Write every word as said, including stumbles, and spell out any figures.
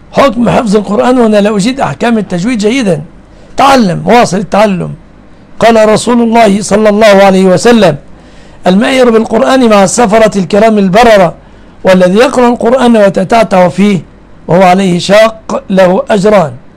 حكم حفظ القرآن، وأنا لا أجيد أحكام التجويد جيدا. تعلم، واصل التعلم. قال رسول الله صلى الله عليه وسلم: الماهر بالقرآن مع السفرة الكرام البررة، والذي يقرأ القرآن ويتتعتع فيه وهو عليه شاق له أجران.